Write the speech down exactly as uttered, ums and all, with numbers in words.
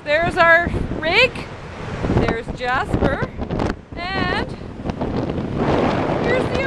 there's our rig. There's Jasper. And here's the